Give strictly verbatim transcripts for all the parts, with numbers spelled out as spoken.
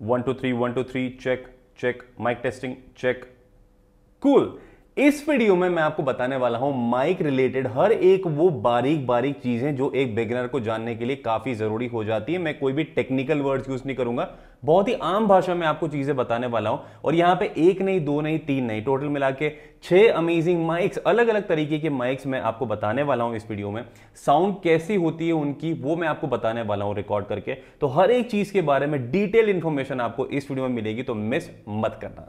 One two three one two three check check, mic testing check, cool. इस video में मैं आपको बताने वाला हूं माइक रिलेटेड हर एक वो बारीक बारीक चीजें जो एक बिगिनर को जानने के लिए काफी जरूरी हो जाती है। मैं कोई भी टेक्निकल वर्ड्स यूज नहीं करूंगा, बहुत ही आम भाषा में आपको चीजें बताने वाला हूं। और यहां पे एक नहीं, दो नहीं, तीन नहीं, टोटल मिला के छह अमेजिंग माइक्स, अलग अलग तरीके के माइक्स मैं आपको बताने वाला हूं इस वीडियो में। साउंड कैसी होती है उनकी वो मैं आपको बताने वाला हूं रिकॉर्ड करके। तो हर एक चीज के बारे में डिटेल इंफॉर्मेशन आपको इस वीडियो में मिलेगी, तो मिस मत करना।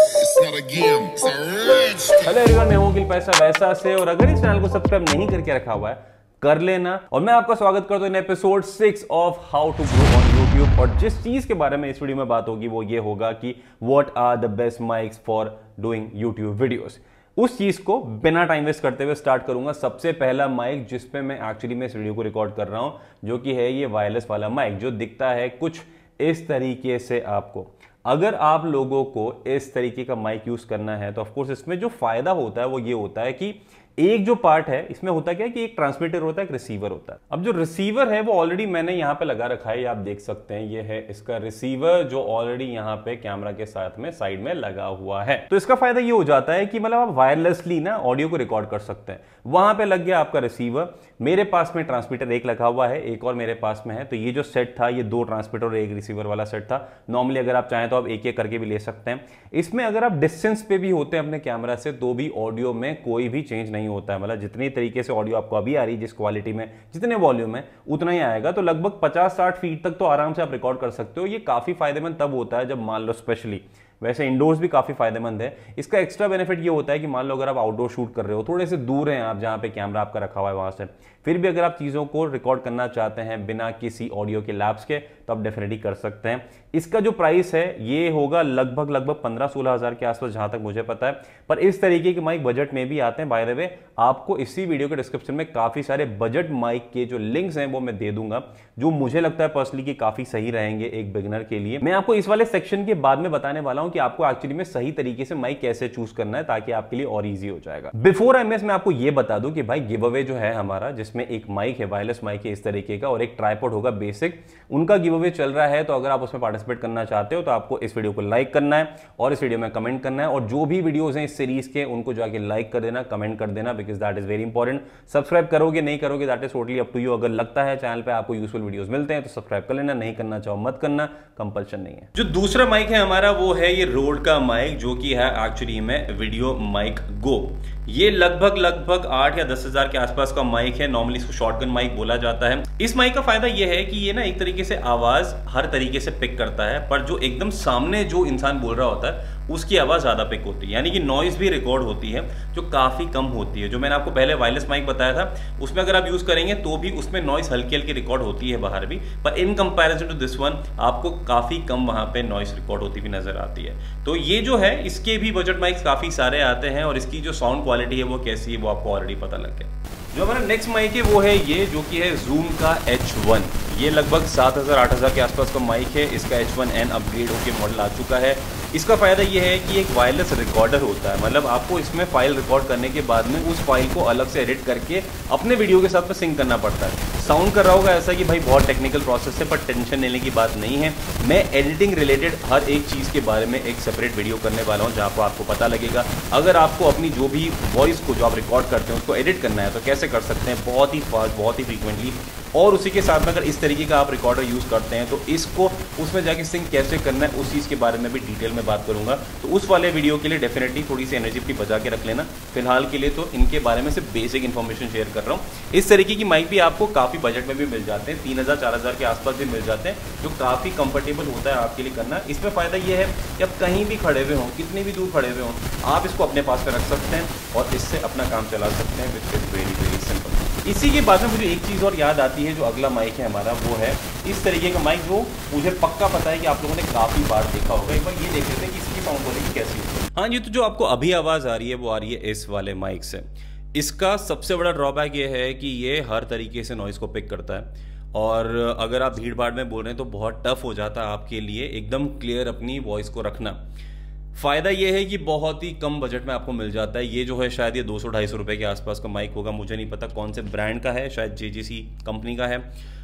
हेलो एवरीवन, मैं हूं अखिल पैसा वैसा से, और अगर इस चैनल को सब्सक्राइब नहीं करके रखा हुआ है कर लेना। और मैं आपका स्वागत करता हूं in episode six of how to grow on YouTube. और जिस चीज के बारे में इस वीडियो में बात होगी वो ये होगा कि what are the best mics for doing YouTube videos. उस चीज को बिना टाइम वेस्ट करते हुए स्टार्ट करूंगा। सबसे पहला माइक जिस पे मैं एक्चुअली में इस वीडियो को रिकॉर्ड कर रहा हूं, जो कि है ये वायरलेस वाला माइक, जो दिखता है कुछ इस तरीके से आपको। अगर आप लोगों को इस तरीके का माइक यूज करना है तो ऑफकोर्स इसमें जो फायदा होता है वो ये होता है कि एक जो पार्ट है इसमें होता क्या है कि एक ट्रांसमीटर होता है, एक रिसीवर होता है। अब जो रिसीवर है वो ऑलरेडी मैंने यहाँ पे लगा रखा है, ये आप देख सकते हैं, ये है इसका रिसीवर जो ऑलरेडी यहाँ पे कैमरा के साथ में साइड में लगा हुआ है। तो इसका फायदा ये हो जाता है कि मतलब आप वायरलेसली ना ऑडियो को रिकॉर्ड कर सकते हैं। वहां पे लग गया आपका रिसीवर, मेरे पास में ट्रांसमीटर एक लगा हुआ है, एक और मेरे पास में है। तो ये जो सेट था ये दो ट्रांसमीटर और एक रिसीवर वाला सेट था। नॉर्मली अगर आप चाहें तो आप एक एक करके भी ले सकते हैं। इसमें अगर आप डिस्टेंस पे भी होते हैं अपने कैमरा से तो भी ऑडियो में कोई भी चेंज नहीं होता है। मतलब जितनी तरीके से ऑडियो आपको अभी आ रही है, जिस क्वालिटी में, जितने वॉल्यूम है, उतना ही आएगा। तो लगभग पचास साठ फीट तक तो आराम से आप रिकॉर्ड कर सकते हो। ये काफी फायदेमंद तब होता है जब मान लो, स्पेशली वैसे इंडोर्स भी काफी फायदेमंद है। इसका एक्स्ट्रा बेनिफिट ये होता है कि मान लो अगर आप आउटडोर शूट कर रहे हो, थोड़े से दूर हैं आप जहां पे कैमरा आपका रखा हुआ है वहां से, फिर भी अगर आप चीजों को रिकॉर्ड करना चाहते हैं बिना किसी ऑडियो के लैब्स के, तो आप डेफिनेटली कर सकते हैं। इसका जो प्राइस है ये होगा लगभग लगभग पंद्रह सोलह हजार के आसपास, जहां तक मुझे पता है। पर इस तरीके के माइक बजट में भी आते हैं। बाय द वे, आपको इसी वीडियो के डिस्क्रिप्शन में काफी सारे बजट माइक के जो लिंक्स हैं वो मैं दे दूंगा, जो मुझे लगता है पर्सनली कि काफी सही रहेंगे एक बिगिनर के लिए। मैं आपको इस वाले सेक्शन के बाद में बताने वाला हूं कि आपको एक्चुअली में सही तरीके से माइक कैसे चूज करना है, ताकि आपके लिए और इजी हो जाएगा। बिफोर आई मैं आपको यह बता दूं कि भाई गिव अवे जो है हमारा, जिसमें एक माइक है, वायरलेस माइक है इस तरीके का, और एक ट्राइपॉड होगा बेसिक, उनका गिव अवे चल रहा है। तो अगर आप उसमें पार्टिसिपेट करना चाहते हो तो आपको इस वीडियो को लाइक करना है और इस वीडियो में कमेंट करना है। और जो भी वीडियोस हैं इस सीरीज के उनको जाके लाइक कर देना, कमेंट कर देना, because that is very important. Subscribe करोगे नहीं करोगे that is totally up to you. अगर लगता है चैनल पे आपको यूजफुल वीडियोस मिलते हैं तो सब्सक्राइब कर लेना, नहीं करना चाहो मत करना, कंपल्शन नहीं है। जो दूसरा माइक है हमारा वो है ये रोड का माइक, जो कि है एक्चुअली में वीडियो माइक गो। ये लगभग लगभग आठ या दस हजार के आसपास का माइक है। नॉर्मली इसको शॉटगन माइक बोला जाता है। इस माइक का फायदा ये है कि ये ना एक तरीके से आवाज हर तरीके से पिक करता है, पर जो एकदम सामने जो इंसान बोल रहा होता है उसकी आवाज ज्यादा पिक होती है, यानी कि नॉइज भी रिकॉर्ड होती है जो काफी कम होती है। जो मैंने आपको पहले वायरलेस माइक बताया था उसमें अगर आप यूज करेंगे तो भी उसमें नॉइज हल्की हल्की रिकॉर्ड होती है बाहर भी, पर in comparison to this one आपको काफी कम वहां पे नॉइज रिकॉर्ड होती हुई नजर आती है। तो ये जो है इसके भी बजट माइक्स काफी सारे आते हैं, और इसकी जो साउंड क्वालिटी है वो कैसी है वो आपको ऑलरेडी पता लग गया। जो हमारा नेक्स्ट माइक है वो है ये, जो कि है जूम का एच वन। ये लगभग सात हजार आठ हजार के आसपास का माइक है। इसका एच वन एन अपग्रेड होकर मॉडल आ चुका है। इसका फायदा ये है कि एक वायरलेस रिकॉर्डर होता है। मतलब आपको इसमें फाइल रिकॉर्ड करने के बाद में उस फाइल को अलग से एडिट करके अपने वीडियो के साथ में सिंक करना पड़ता है। साउंड कर रहा होगा ऐसा कि भाई बहुत टेक्निकल प्रोसेस है, पर टेंशन लेने की बात नहीं है। मैं एडिटिंग रिलेटेड हर एक चीज़ के बारे में एक सेपरेट वीडियो करने वाला हूँ, जहाँ पर आपको पता लगेगा अगर आपको अपनी जो भी वॉइस को जो आप रिकॉर्ड करते हैं उसको एडिट करना है तो कैसे कर सकते हैं, बहुत ही फास्ट, बहुत ही फ्रीक्वेंटली। और उसी के साथ में अगर इस तरीके का आप रिकॉर्डर यूज़ करते हैं तो इसको उसमें जाके सिंक कैसे करना है उस चीज़ के बारे में भी डिटेल में बात करूंगा। तो उस वाले वीडियो के लिए डेफिनेटली थोड़ी सी एनर्जी अपनी बचा के रख लेना। फिलहाल के लिए तो इनके बारे में सिर्फ बेसिक इन्फॉर्मेशन शेयर कर रहा हूँ। इस तरीके की माइक भी आपको काफ़ी बजट में भी मिल जाते हैं, तीन हज़ार चार हज़ार के आसपास भी मिल जाते हैं, जो काफ़ी कंफर्टेबल होता है आपके लिए करना। इसमें फ़ायदा ये है कि आप कहीं भी खड़े हुए हों, कितनी भी दूर खड़े हुए हों, आप इसको अपने पास में रख सकते हैं और इससे अपना काम चला सकते हैं, which is very very simple. इसी के बाद में मुझे एक चीज़ और याद आती है, जो अगला माइक है हमारा वो है इस तरीके का माइक, जो मुझे पक्का पता है कि आप लोगों ने काफ़ी बार देखा होगा। एक बार ये देख लेते हैं कि इसकी साउंड क्वालिटी कैसी है। हाँ जी, तो जो आपको अभी आवाज़ आ रही है वो आ रही है इस वाले माइक से। इसका सबसे बड़ा ड्रॉबैक ये है कि ये हर तरीके से नॉइज़ को पिक करता है, और अगर आप भीड़ भाड़ में बोल रहे हैं तो बहुत टफ हो जाता है आपके लिए एकदम क्लियर अपनी वॉइस को रखना। फ़ायदा ये है कि बहुत ही कम बजट में आपको मिल जाता है। ये जो है शायद ये दो सौ ढाई सौ रुपये के आसपास का माइक होगा, मुझे नहीं पता कौन से ब्रांड का है, शायद जे जे सी कंपनी का है।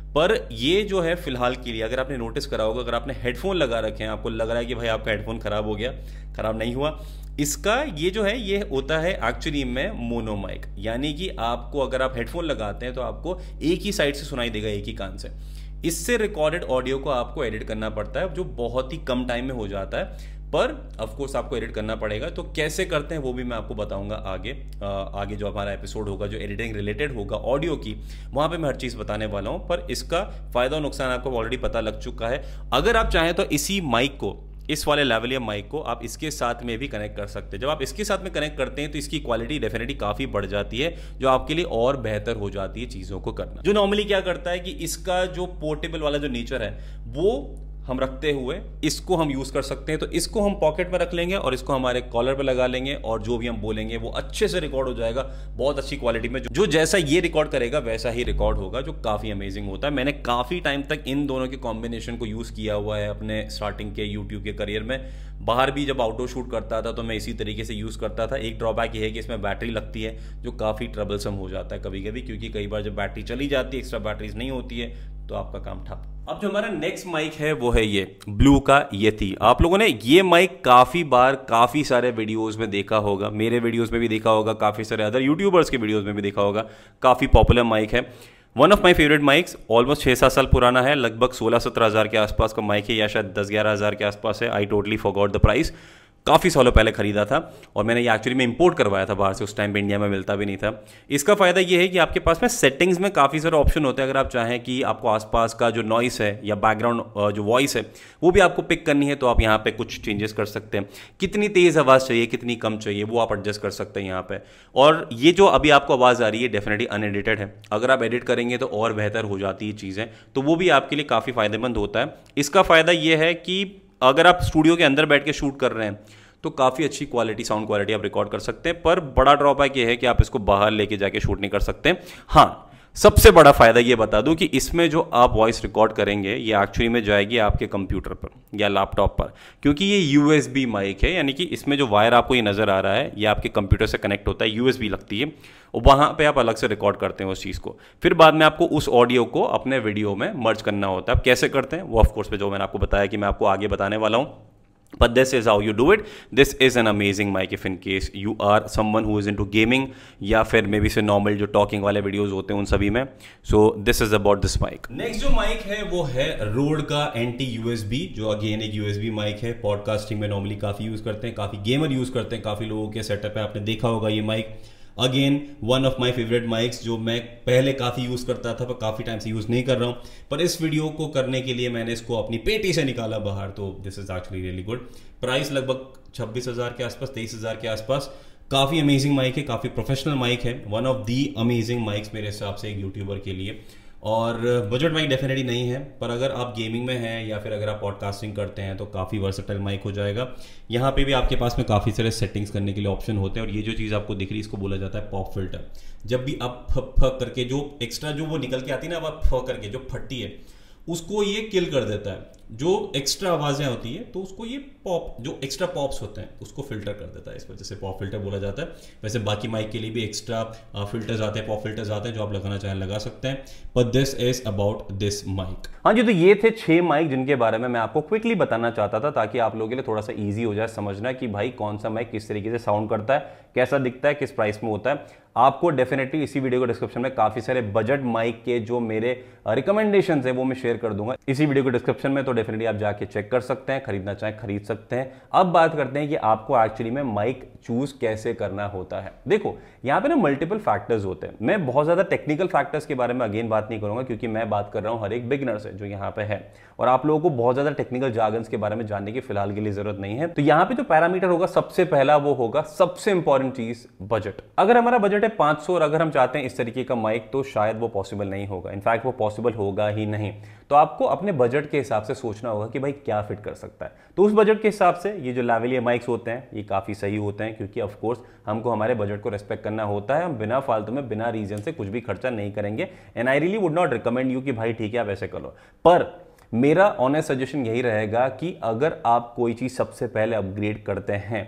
पर ये जो है फिलहाल के लिए, अगर आपने नोटिस करा होगा, अगर आपने हेडफोन लगा रखे हैं, आपको लग रहा है कि भाई आपका हेडफोन खराब हो गया, खराब नहीं हुआ। इसका ये जो है ये होता है एक्चुअली में मोनो माइक, यानी कि आपको अगर आप हेडफोन लगाते हैं तो आपको एक ही साइड से सुनाई देगा, एक ही कान से। इससे रिकॉर्डेड ऑडियो को आपको एडिट करना पड़ता है, जो बहुत ही कम टाइम में हो जाता है, पर ऑफ कोर्स आपको एडिट करना पड़ेगा। तो कैसे करते हैं वो भी मैं आपको बताऊंगा आगे। आ, आगे जो हमारा एपिसोड होगा जो एडिटिंग रिलेटेड होगा ऑडियो की, वहां पे मैं हर चीज़ बताने वाला हूं। पर इसका फायदा और नुकसान आपको ऑलरेडी पता लग चुका है। अगर आप चाहें तो इसी माइक को, इस वाले लेवलियर माइक को आप इसके साथ में भी कनेक्ट कर सकते हैं। जब आप इसके साथ में कनेक्ट करते हैं तो इसकी क्वालिटी डेफिनेटली काफ़ी बढ़ जाती है, जो आपके लिए और बेहतर हो जाती है चीज़ों को करना। जो नॉर्मली क्या करता है कि इसका जो पोर्टेबल वाला जो नेचर है वो हम रखते हुए इसको हम यूज कर सकते हैं। तो इसको हम पॉकेट में रख लेंगे और इसको हमारे कॉलर पे लगा लेंगे और जो भी हम बोलेंगे वो अच्छे से रिकॉर्ड हो जाएगा, बहुत अच्छी क्वालिटी में। जो जैसा ये रिकॉर्ड करेगा वैसा ही रिकॉर्ड होगा, जो काफी अमेजिंग होता है। मैंने काफी टाइम तक इन दोनों के कॉम्बिनेशन को यूज किया हुआ है अपने स्टार्टिंग के यूट्यूब के करियर में। बाहर भी जब आउटडोर शूट करता था तो मैं इसी तरीके से यूज करता था। एक ड्रॉबैक ये है कि इसमें बैटरी लगती है, जो काफी ट्रबलसम हो जाता है कभी कभी, क्योंकि कई बार जब बैटरी चली जाती है, एक्स्ट्रा बैटरीज नहीं होती है, तो आपका काम ठप। अब जो हमारा नेक्स्ट माइक है वो है ये ब्लू का येती। आप लोगों ने ये माइक काफी बार काफी सारे वीडियोस में देखा होगा, मेरे वीडियोस में भी देखा होगा, काफी सारे अदर यूट्यूबर्स के वीडियोस में भी देखा होगा। काफी पॉपुलर माइक है, one of my favourite mics. Almost छः सात साल पुराना है, लगभग सोलह सत्रह हज़ार के आसपास का माइक है, या शायद दस ग्यारह हज़ार के आसपास है। I totally forgot the price. काफ़ी सालों पहले खरीदा था और मैंने ये एक्चुअली में इंपोर्ट करवाया था बाहर से, उस टाइम पे इंडिया में मिलता भी नहीं था। इसका फ़ायदा ये है कि आपके पास में सेटिंग्स में काफ़ी सारे ऑप्शन होते हैं। अगर आप चाहें कि आपको आसपास का जो नॉइस है या बैकग्राउंड जो वॉइस है वो भी आपको पिक करनी है, तो आप यहाँ पे कुछ चेंजेस कर सकते हैं। कितनी तेज़ आवाज़ चाहिए, कितनी कम चाहिए, वो आप एडजस्ट कर सकते हैं यहाँ पे। और ये जो अभी आपको आवाज़ आ रही है डेफिनेटली अनएडिटेड है। अगर आप एडिट करेंगे तो और बेहतर हो जाती है चीज़ें, तो वो भी आपके लिए काफ़ी फ़ायदेमंद होता है। इसका फ़ायदा ये है कि अगर आप स्टूडियो के अंदर बैठ के शूट कर रहे हैं तो काफ़ी अच्छी क्वालिटी, साउंड क्वालिटी आप रिकॉर्ड कर सकते हैं। पर बड़ा ड्रॉबैक ये है कि आप इसको बाहर लेके जाके शूट नहीं कर सकते। हाँ, सबसे बड़ा फायदा ये बता दूं कि इसमें जो आप वॉइस रिकॉर्ड करेंगे ये एक्चुअली में जाएगी आपके कंप्यूटर पर या लैपटॉप पर, क्योंकि ये यूएसबी माइक है, यानी कि इसमें जो वायर आपको ये नज़र आ रहा है ये आपके कंप्यूटर से कनेक्ट होता है, यूएसबी लगती है और वहाँ पे आप अलग से रिकॉर्ड करते हैं उस चीज़ को। फिर बाद में आपको उस ऑडियो को अपने वीडियो में मर्ज करना होता है। आप कैसे करते हैं वो ऑफकोर्स पे जो मैंने आपको बताया कि मैं आपको आगे बताने वाला हूँ। But this is how you do it. This is an amazing mic if in case you are someone who is into gaming या फिर मे बी से नॉर्मल जो टॉकिंग वाले वीडियोस होते हैं उन सभी में। So this is about this mic. Next जो माइक है वो है Rode का एंटी यूएसबी, जो अगेन एक यूएसबी माइक है। पॉडकास्टिंग में नॉर्मली काफी यूज करते हैं, काफी गेमर यूज करते हैं, काफी लोगों के सेटअप पे आपने देखा होगा ये mic. Again one of my favourite mics, जो मैं पहले काफ़ी यूज़ करता था पर काफ़ी टाइम से यूज़ नहीं कर रहा हूँ। पर इस वीडियो को करने के लिए मैंने इसको अपनी पेटी से निकाला बाहर, तो this is actually really good. Price लगभग छब्बीस हज़ार के आसपास, तेईस हज़ार के आसपास। काफ़ी अमेजिंग माइक है, काफ़ी प्रोफेशनल माइक है, one of the amazing mics मेरे हिसाब से एक यूट्यूबर के लिए। और बजट माइक डेफिनेटली नहीं है, पर अगर आप गेमिंग में हैं या फिर अगर आप पॉडकास्टिंग करते हैं तो काफ़ी वर्सेटाइल माइक हो जाएगा। यहाँ पे भी आपके पास में काफ़ी सारे सेटिंग्स करने के लिए ऑप्शन होते हैं। और ये जो चीज़ आपको दिख रही है इसको बोला जाता है पॉप फिल्टर। जब भी आप फ फ करके जो एक्स्ट्रा जो वो निकल के आती है ना, अब आप फ करके जो फटती है उसको ये किल कर देता है। जो एक्स्ट्रा आवाज़ें होती है तो उसको ये पॉप, जो एक्स्ट्रा पॉप्स होते हैं उसको फिल्टर कर देता है, इस वजह से पॉप फिल्टर बोला जाता है। वैसे बाकी माइक के लिए भी एक्स्ट्रा फिल्टर्स आते हैं, पॉप फिल्टर्स आते हैं, जो आप लगाना चाहें लगा सकते हैं। But this is about this mic. हाँ जी, तो ये थे छह माइक जिनके बारे में मैं आपको क्विकली बताना चाहता था, ताकि आप लोगों के लिए थोड़ा सा ईजी हो जाए समझना कि भाई कौन सा माइक किस तरीके से साउंड करता है, कैसा दिखता है, किस प्राइस में होता है। आपको डेफिनेटली इसी वीडियो के डिस्क्रिप्शन में काफी सारे बजट माइक के जो मेरे रिकमेंडेशंस है वो मैं शेयर कर दूंगा इसी वीडियो के डिस्क्रिप्शन में, तो डेफिनेटली आप जाके चेक कर सकते हैं, खरीदना चाहें खरीद सकते हैं। अब बात करते हैं कि आपको एक्चुअली में माइक चूज कैसे करना होता है। देखो यहाँ पे ना मल्टीपल फैक्टर्स होते हैं। मैं बहुत ज्यादा टेक्निकल फैक्टर्स के बारे में अगेन बात नहीं करूंगा, क्योंकि मैं बात कर रहा हूं हर एक बिगिनर से जो यहाँ पे है, और आप लोगों को बहुत ज्यादा टेक्निकल जार्गन्स के बारे में जानने की फिलहाल के लिए जरूरत नहीं है। तो यहाँ पे जो पैरामीटर होगा सबसे पहला वो होगा सबसे इंपॉर्टेंट चीज, बजट। अगर हमारा बजट है पांच सौ और अगर हम चाहते हैं इस तरीके का माइक, तो शायद वो पॉसिबल नहीं होगा। इनफैक्ट वो पॉसिबल होगा ही नहीं। तो आपको अपने बजट के हिसाब से सोचना होगा कि भाई क्या फिट कर सकता है। तो उस बजट के हिसाब से ये जो लैवेलियर माइक्स होते हैं ये काफी सही होते हैं, क्योंकि ऑफ कोर्स हमको हमारे बजट को रिस्पेक्ट करना होता है। हम बिना फालतू में बिना रीजन से कुछ भी खर्चा नहीं करेंगे। And I really would not recommend you कि भाई ठीक है आप ऐसे कर लो। पर मेरा ऑनेस्ट सजेशन यही रहेगा कि अगर आप कोई चीज सबसे पहले अपग्रेड करते हैं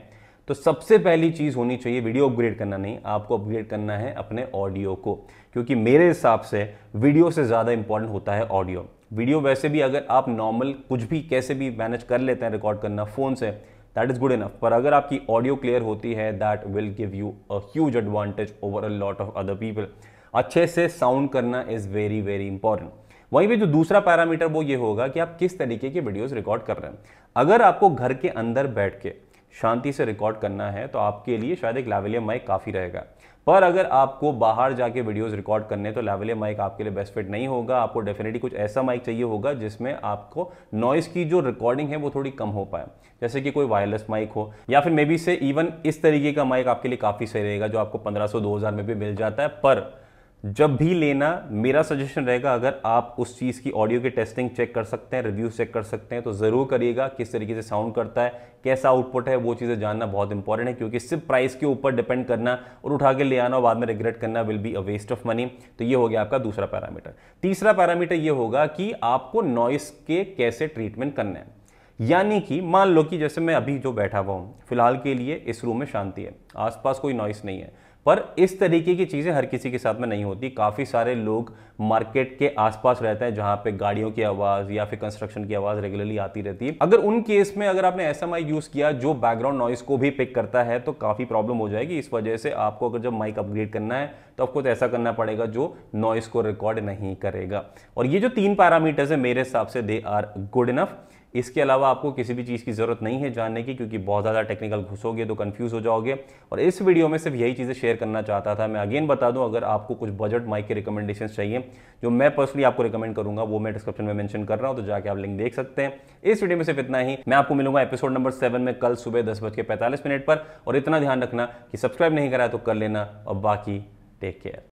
तो सबसे पहली चीज होनी चाहिए, वीडियो अपग्रेड करना नहीं, आपको अपग्रेड करना है अपने ऑडियो को, क्योंकि मेरे हिसाब से वीडियो से ज्यादा इंपॉर्टेंट होता है ऑडियो। वीडियो वैसे भी अगर आप नॉर्मल कुछ भी कैसे भी मैनेज कर लेते हैं रिकॉर्ड करना फोन से, दैट इज गुड इनफ, पर अगर आपकी ऑडियो क्लियर होती है that will give you a huge advantage over a lot of other people. अच्छे से साउंड करना इज वेरी वेरी इंपॉर्टेंट। वहीं पे जो दूसरा पैरामीटर वो ये होगा कि आप किस तरीके के वीडियोस रिकॉर्ड कर रहे हैं। अगर आपको घर के अंदर बैठ के शांति से रिकॉर्ड करना है तो आपके लिए शायद एक लैवलियर माइक काफी रहेगा, पर अगर आपको बाहर जाके वीडियोस रिकॉर्ड करने तो लैवलियर माइक आपके लिए बेस्ट फिट नहीं होगा। आपको डेफिनेटली कुछ ऐसा माइक चाहिए होगा जिसमें आपको नॉइस की जो रिकॉर्डिंग है वो थोड़ी कम हो पाए, जैसे कि कोई वायरलेस माइक हो, या फिर मे बी से इवन इस तरीके का माइक आपके लिए काफी सही रहेगा जो आपको पंद्रह सौ दो हजार में भी मिल जाता है। पर जब भी लेना, मेरा सजेशन रहेगा, अगर आप उस चीज़ की ऑडियो की टेस्टिंग चेक कर सकते हैं, रिव्यूज चेक कर सकते हैं, तो ज़रूर करिएगा। किस तरीके से साउंड करता है, कैसा आउटपुट है, वो चीज़ें जानना बहुत इंपॉर्टेंट है, क्योंकि सिर्फ प्राइस के ऊपर डिपेंड करना और उठा के ले आना और बाद में रिग्रेट करना will be a waste of money. तो ये हो गया आपका दूसरा पैरामीटर। तीसरा पैरामीटर ये होगा कि आपको नॉइस के कैसे ट्रीटमेंट करना है। यानी कि मान लो कि जैसे मैं अभी जो बैठा हुआ हूँ, फिलहाल के लिए इस रूम में शांति है, आसपास कोई नॉइस नहीं है, पर इस तरीके की चीजें हर किसी के साथ में नहीं होती। काफी सारे लोग मार्केट के आसपास रहते हैं जहां पे गाड़ियों की आवाज या फिर कंस्ट्रक्शन की आवाज रेगुलरली आती रहती है। अगर उन केस में अगर आपने ऐसा माइक यूज किया जो बैकग्राउंड नॉइस को भी पिक करता है तो काफी प्रॉब्लम हो जाएगी। इस वजह से आपको अगर जब माइक अपग्रेड करना है तो आपको तो ऐसा करना पड़ेगा जो नॉइस को रिकॉर्ड नहीं करेगा। और ये जो तीन पैरामीटर्स है मेरे हिसाब से दे आर गुड इनफ। इसके अलावा आपको किसी भी चीज़ की ज़रूरत नहीं है जानने की, क्योंकि बहुत ज़्यादा टेक्निकल घुसोगे तो कंफ्यूज हो जाओगे। और इस वीडियो में सिर्फ यही चीज़ें शेयर करना चाहता था। मैं अगेन बता दूं, अगर आपको कुछ बजट माइक के रिकमेंडेशंस चाहिए जो मैं पर्सनली आपको रिकमेंड करूंगा, वो मैं डिस्क्रिप्शन में मेंशन कर रहा हूं, तो जाके आप लिंक देख सकते हैं। इस वीडियो में सिर्फ इतना ही। मैं आपको मिलूंगा एपिसोड नंबर सेवन में कल सुबह दस बज के पैंतालीस मिनट पर। और इतना ध्यान रखना कि सब्सक्राइब नहीं करा तो कर लेना, और बाकी टेक केयर।